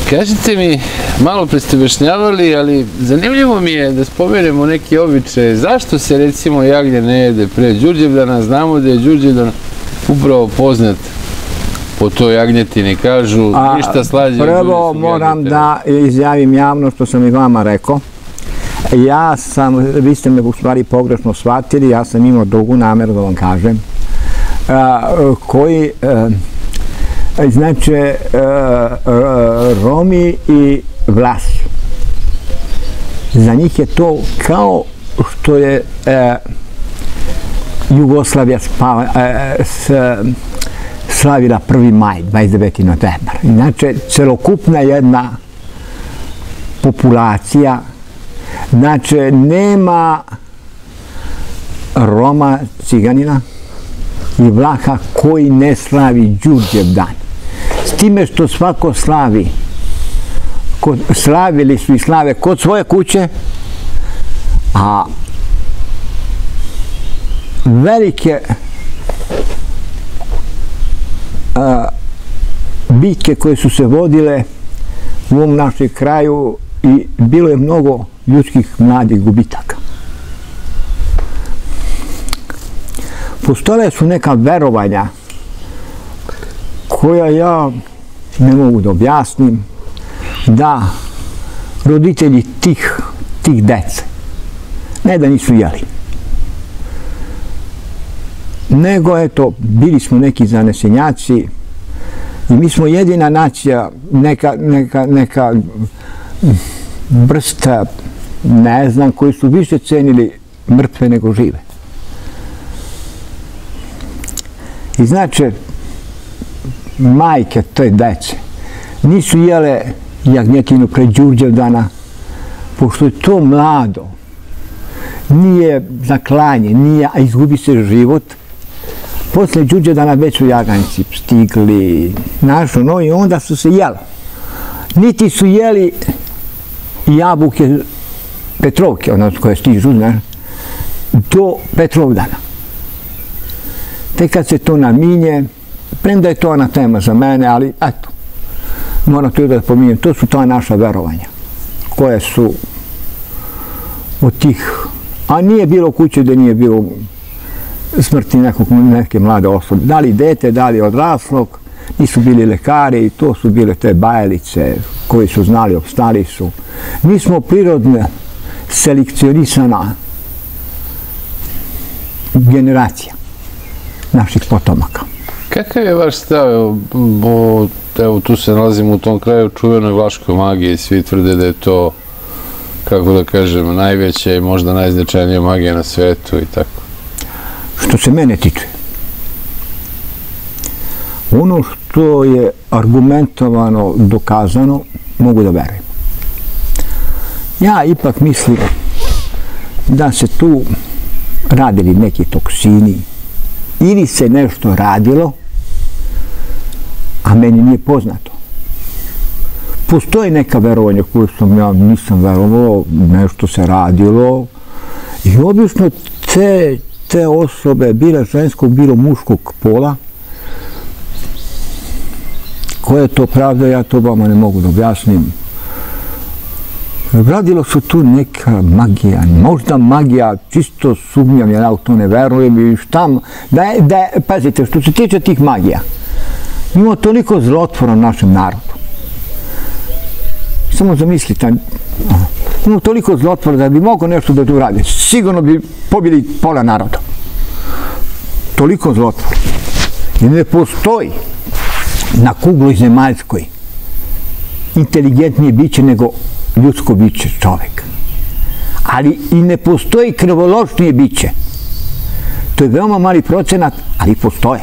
Kažite mi, malo pre ste objašnjavali, ali zanimljivo mi je da spomenemo neki običaj. Zašto se recimo jagnje ne jede pre Đurđevdana? Znamo da je Đurđevdan upravo poznat po toj jagnjetini, kažu, ništa slađe. Prvo moram da izjavim javno što sam i vama rekao. Vi ste me u stvari pogrešno shvatili, ja sam imao drugu nameru da vam kažem, koji znači Romi i Vlasi. Za njih je to kao što je Jugoslavija slavila 1. maj, 29. novembar. Inače, celokupna jedna populacija, znači nema Roma, Ciganina i Vlaha koji ne slavi Đurđevdan. S time što svako slavi, slavili su i slave kod svoje kuće, a velike bitke koje su se vodile u ovom našem kraju i bilo je mnogo ljudskih mladih gubitaka. Postojale su neka verovanja koja ja ne mogu da objasnim, da roditelji tih dece ne da nisu jeli, nego eto, bili smo neki zanesenjaci i mi smo jedina nacija, neka vrsta, ne znam, koji su više cenili mrtve nego žive. I znači, majke te dece nisu jele jagnjetinu pred Đurđevdana, pošto je to mlado, nije za klanje, a izgubi se život. Posle Đurđevdana već su jaganjci stigli, našo, i onda su se jeli. Niti su jeli jabuke Petrovke, odnosno koje stižu, do Petrovdana. Tek kad se to naminje, premda je to ona tema za mene, ali eto, moram to da pominjem, to su ta naša verovanja, koje su od tih, a nije bilo kuće da nije bilo smrti neke mlade osobe, da li dete, da li odraslog, nisu bili lekari i to su bile te bajalice koji su znali, opstali su. Mi smo prirodno selekcionisana generacija naših potomaka. Kakav je vaš stav, evo tu se nalazimo u tom kraju, čuvenoj vlaškoj magiji, svi tvrde da je to, kako da kažem, najveća i možda najznačajnija magija na svetu i tako. Što se mene tiče, ono što je argumentovano, dokazano, mogu da verujem. Ja ipak mislim da se tu radili neki toksini ili se nešto radilo, a meni nije poznato. Postoji neka verovanja koju ja nisam verovao, nešto se radilo i obično te osobe, bilo ženskog, bilo muškog pola, koja je to pravda, ja to vama ne mogu da objasnim. Radilo su tu neka magija, možda magija, čisto sumnjam, ja u to ne verujem i šta, pazite, što se tiče tih magija, ima toliko zlotvora u našem narodu. Samo zamislite, ima toliko zlotvora da bi mogo nešto da tu radi, sigurno bi pobili pola naroda. Toliko zlotvora. I ne postoji na kugli zemaljskoj inteligentnije biće nego ljudsko biće, čovek. Ali i ne postoji krvoločnije biće. To je veoma mali procenat, ali postoje.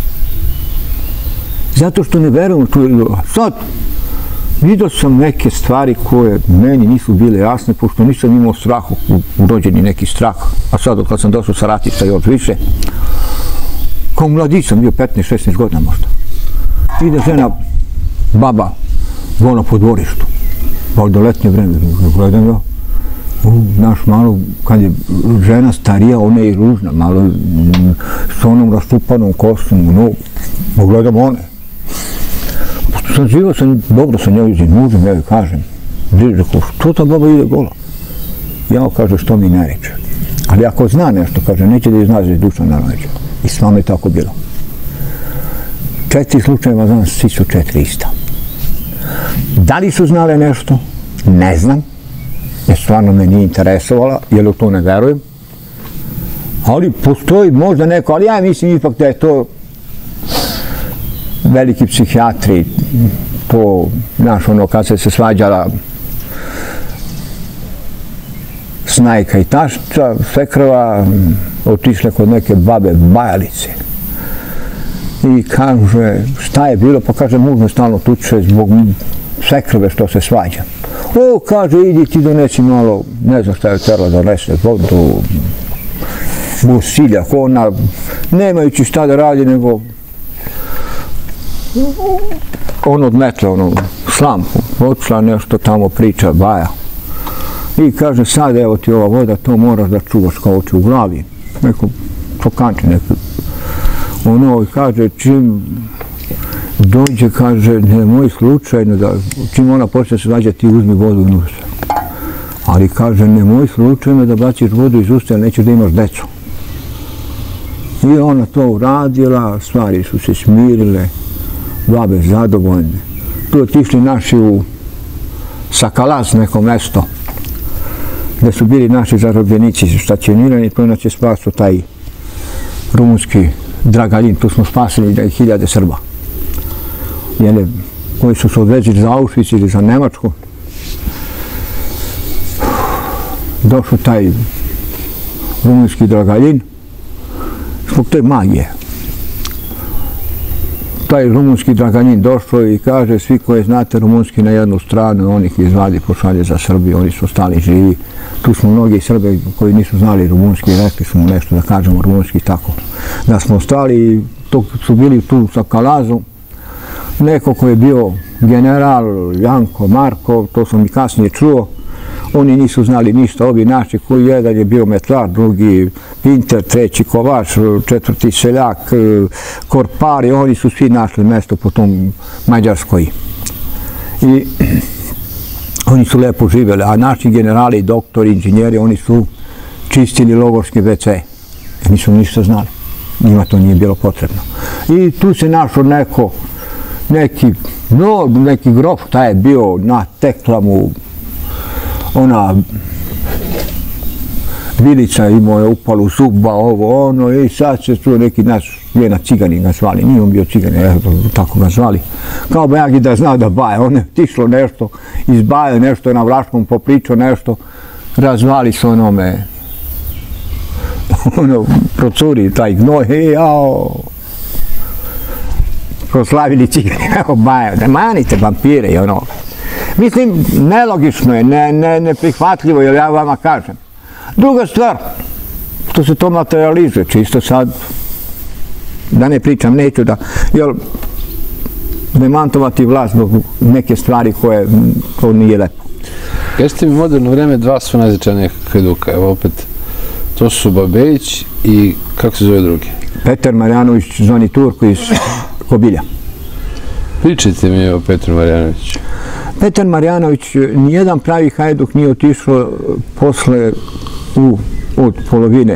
Zato što ne verujem što je sad. Vidio sam neke stvari koje meni nisu bile jasne, pošto nisam imao strah, urođeni neki strah, a sad kad sam došao sa ratišta još više, kao mladić sam bio 15-16 godina možda. Ide žena, baba, vola po dvorištu, valjda letnje vreme, gledam ja, znaš, malo, kad je žena starija, ona je i ružna, malo s onom rastupanom kosom, no, gledam one. sam živio dobro sa njoj iz mužem, ja joj kažem, što ta baba ide gola? Ja kaže, što mi ne reče. Ali ako zna nešto, kaže, neće da je zna za duša na leđa. I s vama je tako bilo. 4 slučajeva znam, svi su 4 ista. Da li su znale nešto? Ne znam. Jer stvarno me nije interesovala, jer u to ne verujem. Ali postoji možda neko, ali ja mislim ipak da je to veliki psihijatri, to, znaš, ono, kad se svađala snajka i tašća, svekrva, otišle kod neke babe bajalice. I kaže, šta je bilo? Pa kaže, muž me stalno tuče zbog svekrve što se svađa. O, kaže, idi ti donesi malo, ne znam šta je terala da donese vodu, busiljak, ona, nemajući šta da radi, nego on odmetle, ono, slampu, otišla nešto tamo priča, baja. I kaže, sad evo ti ova voda, to moraš da čuvaš kao oči u glavi. Neko čokanče, neko. Ono, kaže, čim dođe, kaže, nemoj slučajno da, čim ona počne se svađati, ti uzmi vodu u usta. Ali kaže, nemoj slučajno da baciš vodu iz usta, jer nećeš da imaš decu. I ona to uradila, stvari su se smirile, babe zadovoljne. Tu otišli naši u Sakalaz, neko mesto, gde su bili naši zarobljenici stacionirani, tu nas je spasao taj rumunski Dragaljin, tu smo spasili 1000 Srba. Koji su se odvezili za Auschwitz ili za Nemačku. Došao taj rumunski Dragaljin, zbog te magije. Taj rumunski Dragaljin došao i kaže, svi koji znate rumunski na jednu stranu, on ih izvadi, pošalje za Srbiju, oni su ostali živi. Tu smo mnogi Srbe koji nisu znali rumunski, rekli smo nešto da kažemo rumunski tako. Da smo ostali i dok su bili tu sa Kalazu, neko ko je bio general Janko, Marko, to sam i kasnije čuo, oni nisu znali ništa, ovi naši, koji jedan je bio metlar, drugi Pinter, treći Kovač, četvrti Seljak, Korpari, oni su svi našli mesto po tom Mađarskoj. I oni su lepo živjeli, a naši generali, doktori, inženjeri, oni su čistili logorske WC. Nisu ništa znali, njima to nije bilo potrebno. I tu se našao neki grof, taj je bio, natekla mu ona vilica, imao je upalu zuba, ovo, ono, i sad se tu neki naš Ljena Ciganin ga zvali, nije on bio Ciganin, tako ga zvali. Kao Bajagi da znao da baje, on je tišlo nešto, izbajao nešto na Vlaškom, popričao nešto, razvali se onome, ono, procuri taj gnoj, jao, proslavili Ciganin, evo bajao, da manite vampire i ono. Mislim, nelogično je, neprihvatljivo, jer ja vama kažem. Druga stvar, što se to materializuje, čisto sad, da ne pričam, neću da, jer demantovati vlast zbog neke stvari koje to nije lepo. Kažete mi, u moderno vreme dva su najznačajnija Hajduka, evo opet, to su Babejić i kako se zove drugi? Petar Marjanović, zvani Turko iz Kobilja. Pričajte mi o Petru Marjanoviću. Petar Marjanović, nijedan pravi Hajduk nije otišao posle od polovine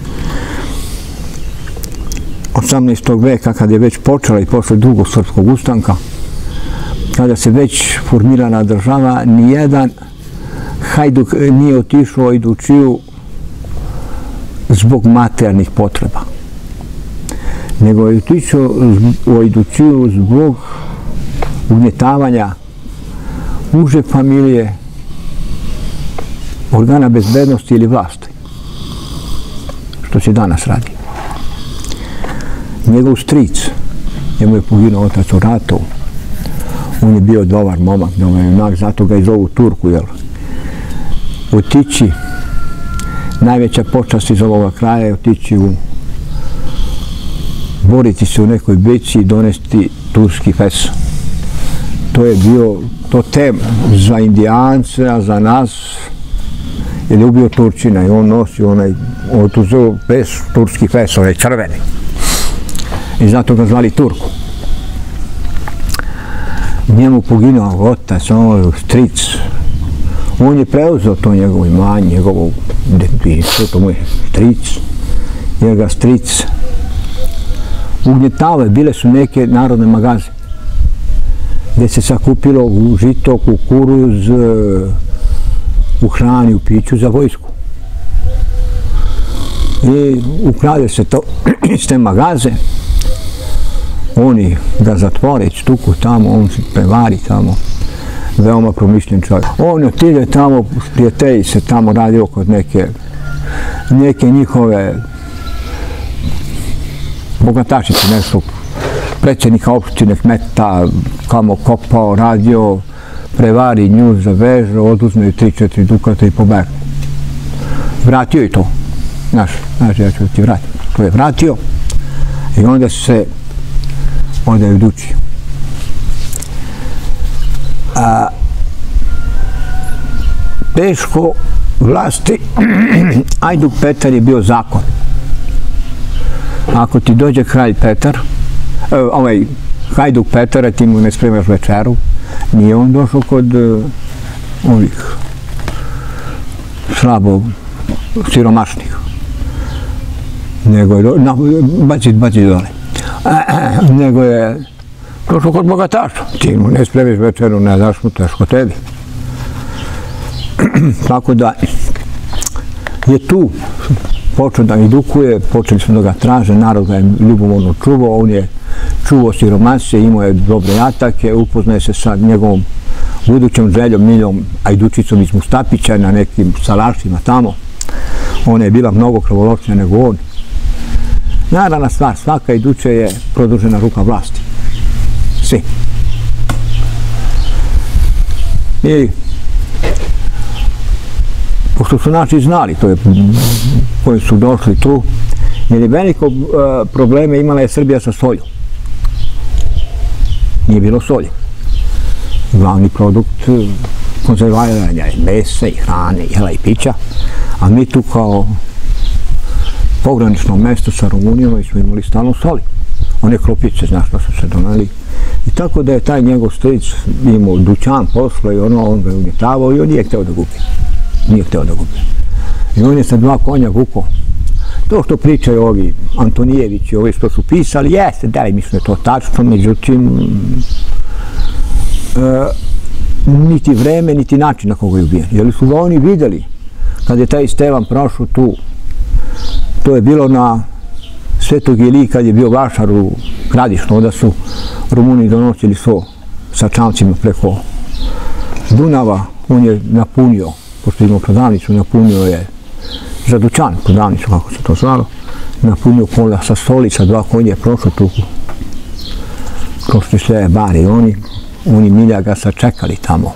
18. veka, kada je već počela i posle drugog srpskog ustanka, kada se već formirana država, nijedan Hajduk nije otišao u Ajdučiju zbog materijalnih potreba, nego je otišao u Ajdučiju zbog ugnjetavanja uže familije, organa bezbednosti ili vlasti, što se danas radi. Njegov stric, njemu je poginuo otac u ratu, on je bio dobar momak, zato ga i zovu Turku, jel? Otići, najveća počast iz ovoga kraja je otići boriti se u nekoj bici i donesti turski fes. To je bio to tem za Indijance, a za nas, jer je ubio Turčina i on nosi onaj, otuzeo fes, turski fes, onaj crveni. I zato ga zvali Turku. njemu poginuo otac, stric. On je preuzeo to njegovo imanje, njegovo detinjstvo, to mu je stric, jer ga stric ugnjetavao. Bile su neke narodne magaze gdje se sakupilo žito, kukuruz, u hrani, u piću za vojsku. I ukrade se to iz te magaze, oni ga zatvore, stuku tamo, on se prevari tamo, veoma promišljen čovjek. On otide tamo, prijatelji se tamo radio kod neke njihove bogatašice, nešto, predsjednika opštine Kmeta, kamo kopao, radio, prevari nju, zaveže, oduzme 3-4 dukata i pobegnu. Vratio je to. Znaš, ja ću ti vratiti. To je vratio i onda se odaju dući. Teško vlasti, Ajduk Petar je bio zakon. Ako ti dođe kralj Petar, Hajduk Petara, ti mu ne spremaš večeru, nije on došao kod ovih slabo siromašnih, nego je baci dole, nego je došao kod bogataša. Ti mu ne spremiš večeru, ne daš mu, teško tebi. Tako da je tu počeo da edukuje, počeli smo da ga traže, narod ga je ljubomorno čuvao, on je čuvao siromašne, imao je dobre atake, upoznaje se sa njegovom budućom željom Miljom Ajdučicom iz Mustapića na nekim salašima tamo. Ona je bila mnogo krvoločnija nego on. Naravna stvar, svaka Ajduče je produžena ruka vlasti. Svi. I pošto su naši znali, to je koji su došli tu, jer je veliko probleme imala je Srbija sa solju. Nije bilo solje. Glavni produkt konzerviranja je mesa i hrane, jela i pića, a mi tu kao pogranično mesto sa Rumunijom smo imali stalno soli. One klopice, znaš što su se doneli. I tako da je taj njegov stric imao dućan posla i on ga je ugnjetavao i on nije hteo da gubi. Nije hteo da gubi. I on je sa 2 konja vukao. To što pričaju ovi Antonijevići, ovi što su pisali, jeste, delimično je to tačno, međutim, niti vreme, niti način na koga je ubijen. Jer su ga oni videli, kad je taj Stevan prošao tu, to je bilo na Svetog Iliji, kad je bio vašar u Gradištu, onda su Rumuni donosili so sa čamcima preko Dunava, on je napunio, pošto imao prodavnicu, napunio je za dućan, prodavnicu, kako se to zvalo, napunio kola sa soli, sa 2 konja, prošao tu, prošli sve bari, oni Milja ga sačekali tamo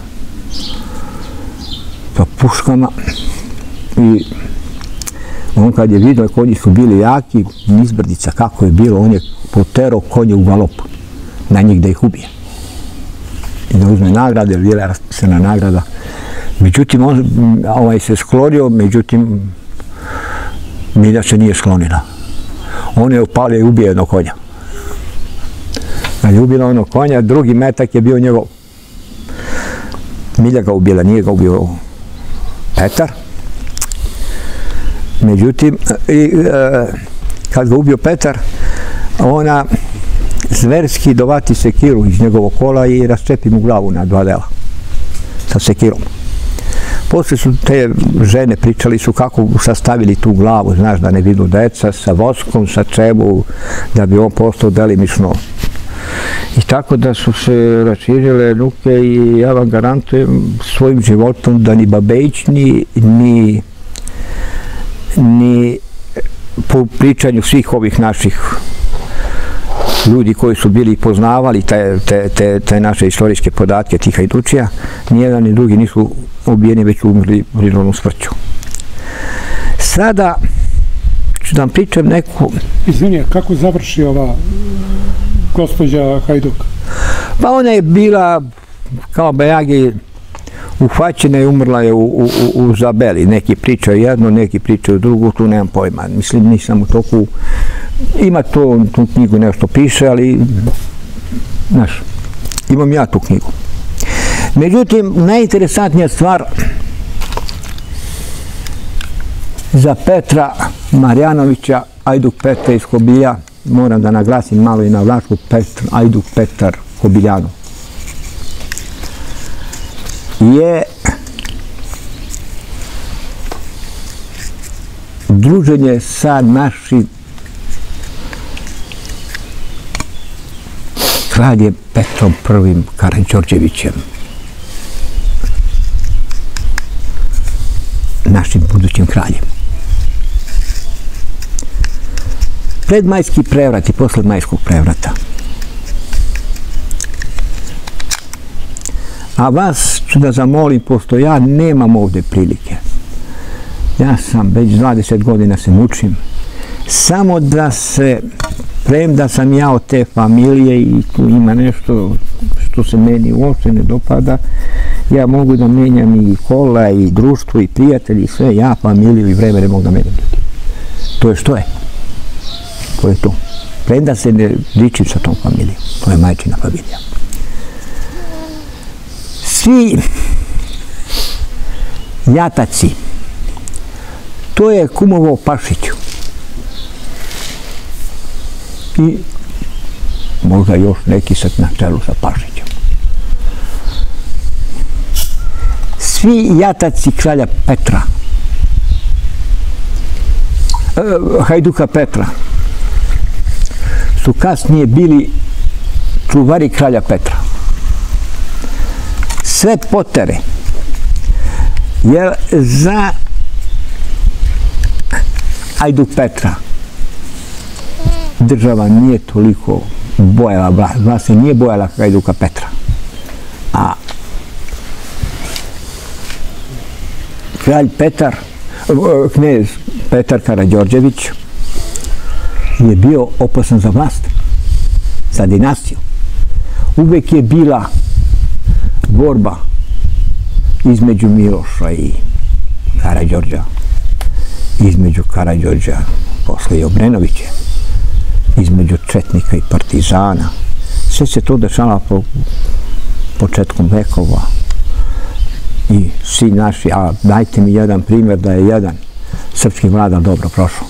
sa puškama i on kad je vidio konji su bili jaki, nizbrdica kako je bilo, on je poterao konje u galop na njih da ih ubije i da uzme nagrade, jer bila je raspisana nagrada. Međutim, on se sklonio, međutim, Milja se nije sklonila. On je upalio i ubio jednog konja. Kad je ubila onog konja, drugi metak je bio njegov. Milja ga ubila, nije ga ubio Petar. Međutim, kad ga ubio Petar, ona zverski dovati sekiru iz njegovog kola i rascepi mu glavu na 2 dela sa sekirom. Poslije su te žene pričali su kako sastavili tu glavu, znaš, da ne vidu deca, sa voskom, sa čebu, da bi on postao delimično. I tako da su se raširile nuke i ja vam garantujem svojim životom da ni Babejić, ni po pričanju svih ovih naših ljudi koji su bili poznavali te naše istorijske podatke tih Hajdučija, nijedan ni drugi nisu ubijeni, već umrli prirodnom smrću. Sada ću da vam pričam neku... Izvini, kako završi ova gospođa Hajduk? Pa ona je bila kao Bajagi uhvaćena i umrla je u Zabeli. Neki pričaju jedno, neki pričaju drugo, tu nemam pojma. Mislim, nisam u toku... Ima to, tu knjigu nešto piše, ali... Znaš, Imam ja tu knjigu. Međutim, najinteresantnija stvar za Petra Marjanovića, Ajduk Petra iz Kobilja, moram da naglasim malo i na Vlašku, Ajduk Petar Kobiljanu, je druženje sa našim kraljem Petrom I. Karađorđevićem, našim budućim kraljem. Pred majski prevrat i posle majskog prevrata. A vas ću da zamolim, pošto ja nemam ovde prilike. Ja sam već 20 godina se mučim. Samo da se, premda sam ja od te familije i tu ima nešto što se meni uopšte ne dopada, ja mogu da menjam i kola, i društvo, i prijatelji, i sve. Ja familiju i vreme ne mogu da menjam. To je što je. To je to. Premda se ne ličim sa tom familijom. To je majčina familija. Svi jataci, to je kumovo Pašiću. I možda još neki sad na čelu sa Pašićem. Svi jataci kralja Petra, Hajduka Petra, su kasnije bili čuvari kralja Petra. Sve potere, jer za Ajduk Petra država nije toliko bojala, vlast se nije bojala Hajduka Petra. A kralj Petar, knez Petar Karađorđević je bio opasan za vlast, za dinastiju. Uvek je bila borba između Miloša i Karađorđa, između Karađorđa, posle i Obrenovića, između četnika i partizana. Sve se to dešava početkom vekova. I svi naši, a dajte mi jedan primjer da je jedan srpski vladar dobro prošao.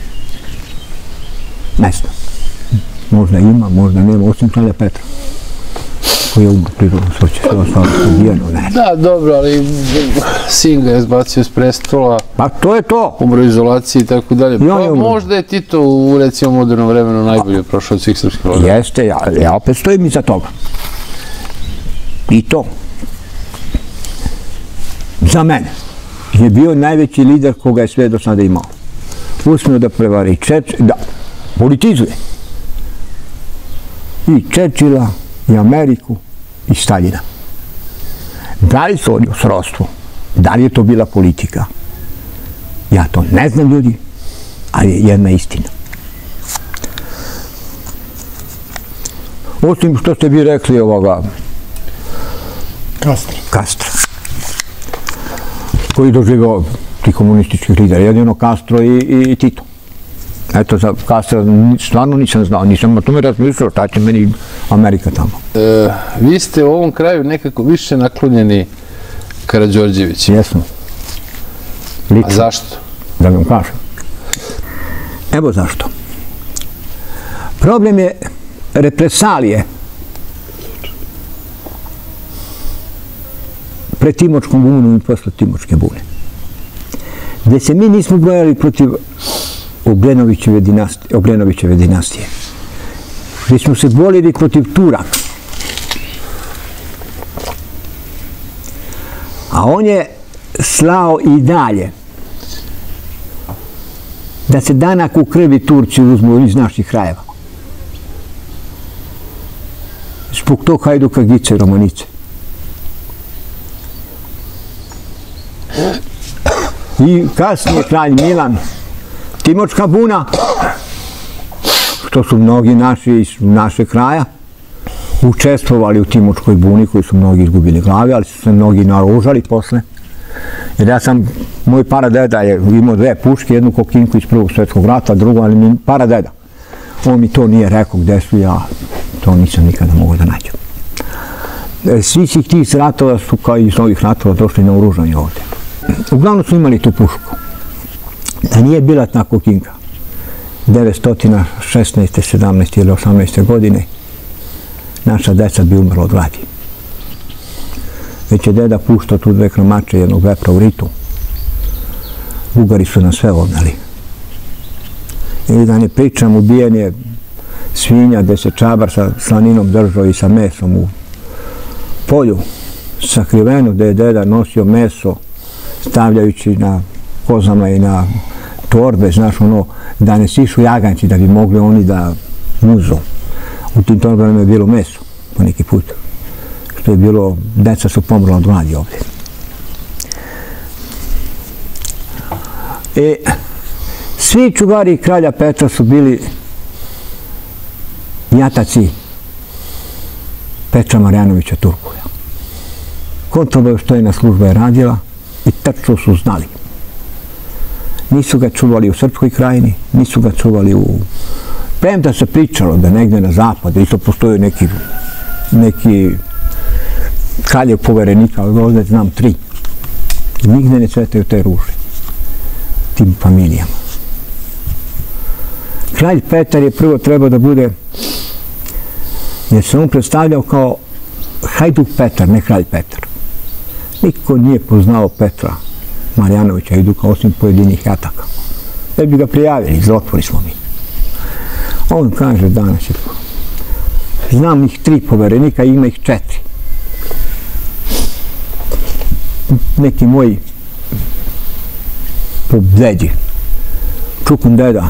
Ne znam. Možda ima, možda nema, osim kralja Petra, koji je umro prirodno svrće, što je stvarno ubijeno, ne. Da, dobro, ali sin ga je zbacio s prestola. Pa to je to. Umro u izolaciji i tako dalje. Pa možda je Tito u, recimo, modernom vremenu najbolje prošao od svih srpskih vladara. Jeste, ja opet stojim iza toga. I to. Za mene je bio najveći lider koga je sve do sada imao. Uspio da prevari da politizuje i Čerčila, i Ameriku, i Staljina. Da li su oni srodstvo? Da li je to bila politika? Ja to ne znam, ljudi, ali je jedna istina. Osim što ste vi rekli ovoga Kastra, koji doživao ti komunističkih lidera, jedino Castro i Tito. Eto, za Castra stvarno nisam znao, nisam o tome razmišljao, šta će meni Amerika tamo. Vi ste u ovom kraju nekako više naklonjeni Karađorđeviću. Jesmo. A zašto? Da vam kažem. Evo zašto. Problem je represalije pred Timočkom bunom i posle Timočke bune. Gde se mi nismo bojali protiv Obrenovićeve dinastije. Gde smo se borili protiv Turaka. A on je slao i dalje da se danak u krvi Turci uzmu iz naših krajeva. Zbog tog Hajduka, Gice i Romanice. I kasnije kralj Milan, Timočka buna, što su mnogi naši iz našeg kraja učestvovali u Timočkoj buni, koji su mnogi izgubili glave, ali su se mnogi naoružali posle. Jer ja sam, moj paradeda je imao 2 puške, jednu kokinku iz Prvog svjetskog rata, drugu, ali mi paradeda. On mi to nije rekao gde su, ja to nisam nikada mogao da nađem. Svi tih ratova su kao iz novih ratova došli na oružanje ovdje. Uglavnom su imali tu pušku. Da nije bila tako kinga, 916. 17. ili 18. godine, naša deca bi umrla od gladi. Već je deda puštao tu 2 krmače jednog vepra u Ritu. Bugari su nas sve odnali. I da ne pričam, ubijen je svinja gde se čabar sa slaninom držao i sa mesom u polju, sakriveno gde je deda nosio meso stavljajući na kozama i na torbe, znaš ono, da ne sišu jaganci da bi mogli oni da muzu. U tim torbama je bilo meso po neki put. Što je bilo, deca su pomrla od gladi ovdje. Svi čuvari kralja Petra su bili jataci Petra Marjanovića Turkulja. Kontraobaveštajna služba je radila i tačno su znali. Nisu ga čuvali u Srpskoj krajini, nisu ga čuvali u... Premda se pričalo da negde na zapadu isto postoji neki kraljev poverenika, ali ovdje znam 3. Nigde ne cvetaju te ruže tim familijama. Kralj Petar je prvo trebao da bude, jer se on predstavljao kao Hajduk Petar, ne kralj Petar. Niko nije poznao Petra Marjanovića Hajduka osim pojedinih jataka. Da bi ga prijavili, zlotvori smo mi. On kaže danas je, znam ih 3 poverenika, ima ih 4. Neki moji po deđi, Čukun deda,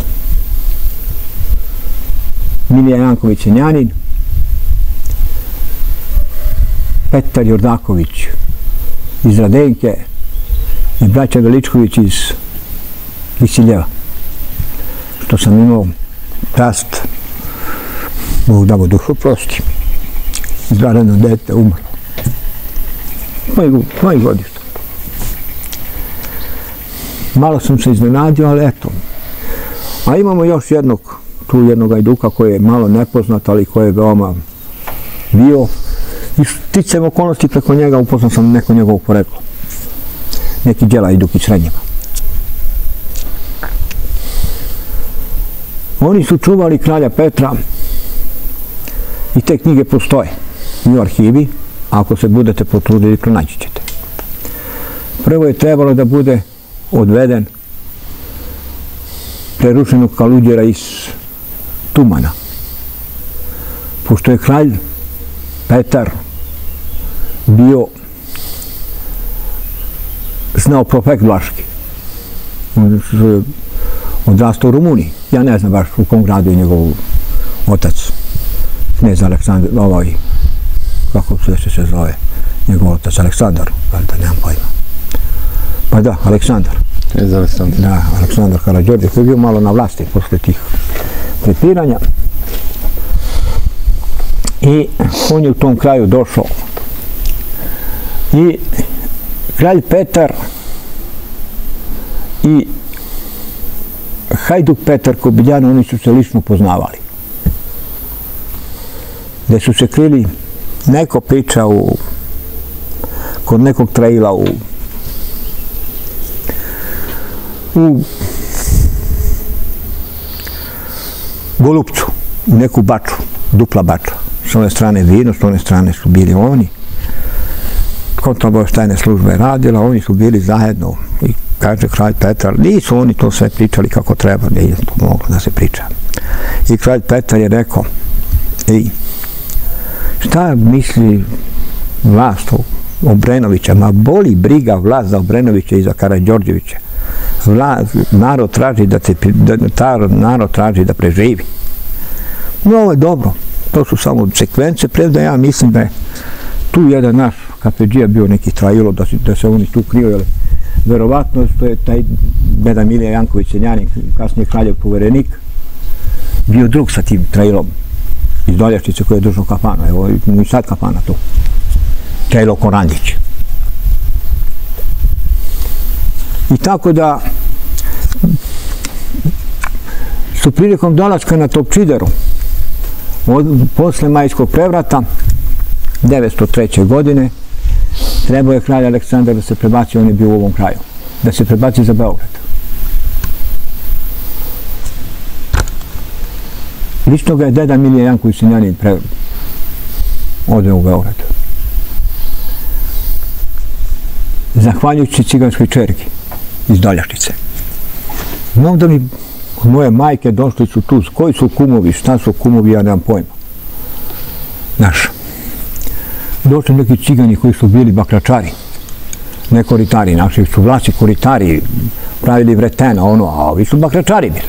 Milija Janković Njanin, Petar Jordaković iz Radenke i braća Veličković iz Kisiljeva. Što sam imao tast, Bog da mu dušu prosti, izvanredno dete umrlo. Moji godišta. Malo sam se iznenadio, ali eto. A imamo još tu jednog Hajduka koji je malo nepoznat, ali koji je veoma bio. I sticajem okolnosti preko njega upoznao sam neko njegovo poreklo. Neki Đela Hajduk iz Srednjeva. Oni su čuvali kralja Petra i te knjige postoje u arhivi, ako se budete potrudili, pronaći ćete. Prvo je trebalo da bude odveden prerušenog kaluđera iz Tumana. Pošto je kralj Petar bio znao profekt vlaški. On je odrastao u Rumuniji. Ja ne znam baš u kom gradu je njegov otac, knez Aleksandar, kako se zove, njegov otac Aleksandar, ali da nemam pojma. Pa da, Aleksandar. Knez Aleksandar. Da, Aleksandar Karađorđe, koji je bio malo na vlasti posle tih prepiranja. I on je u tom kraju došao. I kralj Petar i Hajduk Petar Kobiljan, oni su se lično poznavali. Gde su se krili, neko priča kod nekog traila u Golupcu, u neku baču, dupla bača. S one strane vino, s one strane su bili oni. Kontraobaveštajna služba je radila, oni su bili zajedno. I kaže kralj Petar, nisu oni to sve pričali kako treba, nije to moglo da se priča. I kralj Petar je rekao, šta misli vlast Obrenovića? Ma boli briga vlast za Obrenovića i za Karađorđevića. Narod traži da preživi. No, ovo je dobro. To su samo sekvence, premda ja mislim da je tu jedan naš kapedžija bio neki trajilo, da se oni tu kriju, jer verovatno što je taj Beda Milija Janković Njanin, kasnije kraljev poverenik, bio drug sa tim trajilom iz Doljašnice koji je držao kafanu. Evo i sad kafana tu. Trajilo Korandić. I tako da su prilikom dolaska na Topčideru, posle majskog prevrata, 1903. godine trebao je kralj Aleksandar da se prebaci, on je bio u ovom kraju, da se prebaci za Beograd. Lično ga je deda Milija Janković Sinjanin odveo u Beograd. Zahvaljujući ciganskoj čerki iz Doljašnice. Onda mi od moje majke došli su tu, koji su kumovi, šta su kumovi, ja nemam pojma. Znaš, došli neki cigani koji su bili bakračari, ne koritari, naši su vlasi koritari, pravili vretena, ono, a ovi su bakračari bili.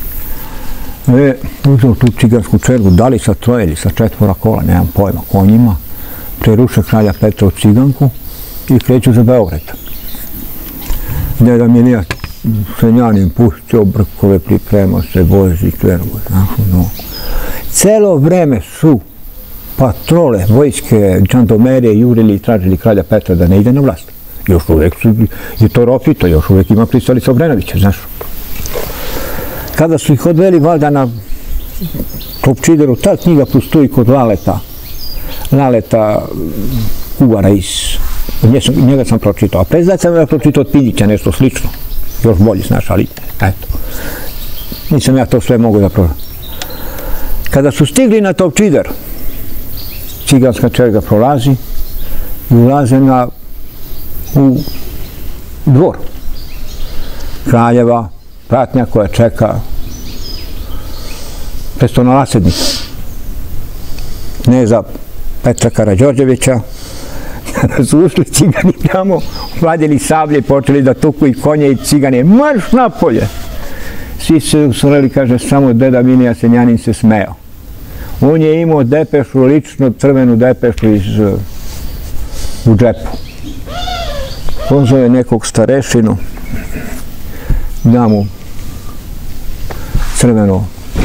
Uzeo tu cigansku čergu, da li sa 3 ili sa 4 kola, nemam pojma, konjima, preruše kralja Petra u ciganku i kreću za Beograd. Deda Milija Sinjanin pustio brkove, pripremao se, vozi, krenu, znaš, no. Celo vreme su patrole, vojske, žandarmerije jurili i tražili kralja Petra da ne ide na vlast. Još uvek je to ropito, još uvek ima pristalica Obrenovića, znaš. Kada su ih odveli valjda na Topčideru, ta knjiga postoji kod Laleta Kugara njega sam pročitao, a prezad sam ja pročitao od Pinjića, nešto slično, još bolje, znaš, ali eto, nisam ja to sve mogu da pročitam. Kada su stigli na Topčider, ciganska čerga prolazi i ulaze u dvor kraljeva, pratnja koja čeka prestolonaslednika, kneza Petra Karađorđevića. Kada su ušli cigani tamo, vadili sablje i počeli da tuku i konje i cigane, marš napolje! Svi se usoreli, kaže, samo deda Milija Sinjanin se smeo. On je imao depešu, lično crvenu depešu u džepu. Pozove nekog starešinu, da mu crveno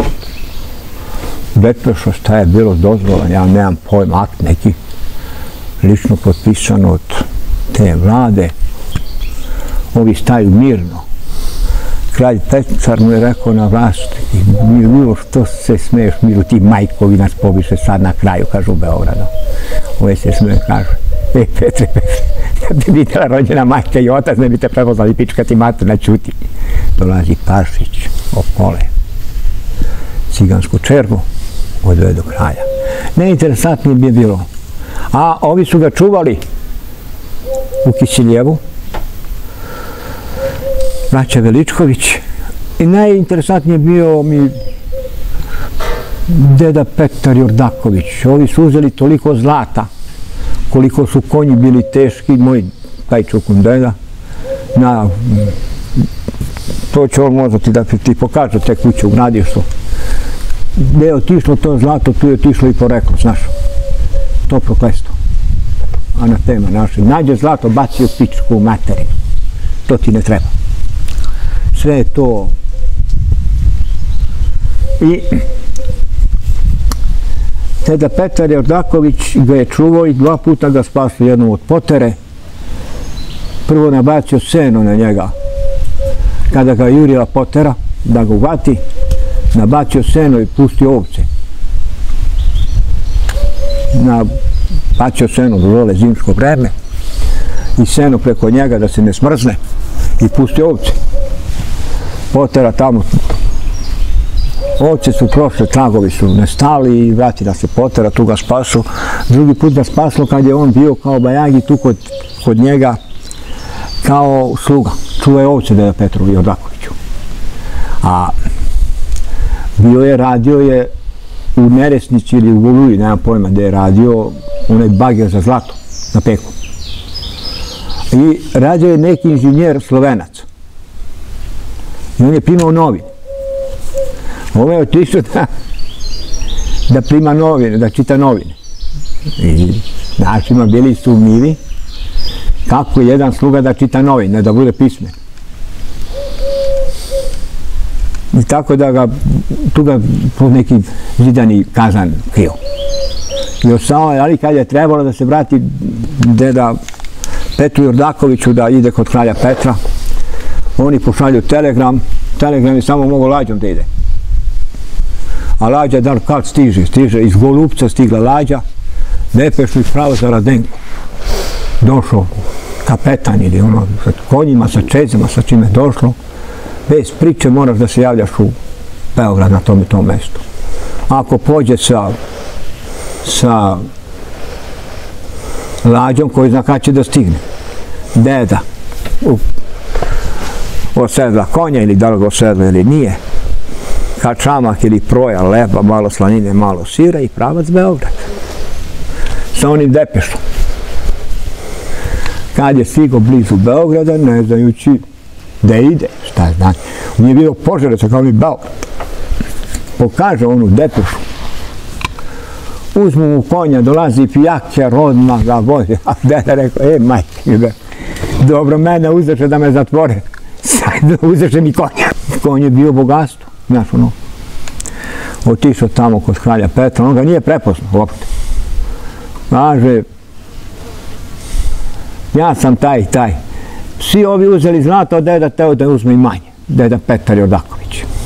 depešu, šta je bilo dozvola, ja nemam pojma, akt neki, lično potpisan od te vlade. Ovi staju mirno. Kralj Petar mu je rekao na vlast, Milo, što se smeješ, Milo, ti majkovi nas pobiše sad na kraju, kažu u Beogradu. Ove se smeje, kažu, Petre, da bi vidjela rođena majka i otac, ne bi te prepoznali pičkati mater na čuti. Dolazi Pašić, okole, cigansku čergu, odvede do kraja. Najinteresantnije bi je bilo, a ovi su ga čuvali u Kisiljevu, braća Veličković, i najinteresantnije bio mi deda Petar Jordaković. Ovi su uzeli toliko zlata, koliko su konji bili teški, moj taj čukun deda, to će on možda ti pokažu te kuće u gradištu. Gde je otišlo to zlato, tu je otišlo i poreklo, znaš, to prokletstvo. Anatema naša, nađe zlato, baci u pičku u materinu, to ti ne treba. Sve je to. I deda Petar Jordaković ga je čuvao i 2 puta ga spasio, jednom od potere. Prvo nabacio seno na njega. Kada ga jurila potera, da ga uvati, nabacio seno i pustio ovce. Nabacio seno do dole zimsko vreme i seno preko njega da se ne smrzne i pustio ovce. Potera tamo, ovce su prošle, tragovi su nestali i vratila se potera, tu ga spasu. Drugi put ga spaslo kad je on bio kao bajagi tu kod njega kao sluga. Čuva je ovce deda Petru Jordakoviću. A radio je u Neresnici ili u Voluji, nemam pojma gde je radio, onaj bager za zlato na peku. I radio je neki inženjer Slovenac. I on je primao novine. Ovo je otišao da prima novine, da čita novine. I našima bili sumnjivi kako jedan sluga da čita novine, da bude pismen. I tako da ga, tu ga po neki zidani kazan krio. I ostao je, ali kad je trebalo da se vrati deda Petru Jordakoviću da ide kod kralja Petra, oni pošalju telegram je samo mogao lađom da ide. A lađa, kad stiže iz Golubca stigla lađa, depešu i pravo za Radenku. Došao kapetan ili ono, sa konjima, sa čezima, sa čime je došlo. Bez priče moraš da se javljaš u Beograd na tom i tom mestu. Ako pođe sa lađom koji zna kada će da stigne, deda osedla konja ili da li ga osedla ili nije, kačamak ili proja, leba, malo slanine, malo sira i pravac Beograd. Sa onim depešom. Kad je stigao blizu Beograda, ne znajući gde ide, šta znači. On je bio Požareca kao mi Beograd. Pokaže onu depešu. Uzmu mu konja, dolazi pijakćar, odmah ga vozi. A deda rekao, majke, dobro mene uzeše da me zatvore. Sad uzeše mi konja. Konj je bio bogatstvo, znaš ono. Otišao tamo kod kralja Petra, on ga nije prepoznao uopšte. Kaže, ja sam taj i taj. Svi ovi uzeli zlato, a deda teo da uzme i manje. Deda Petar Jordaković.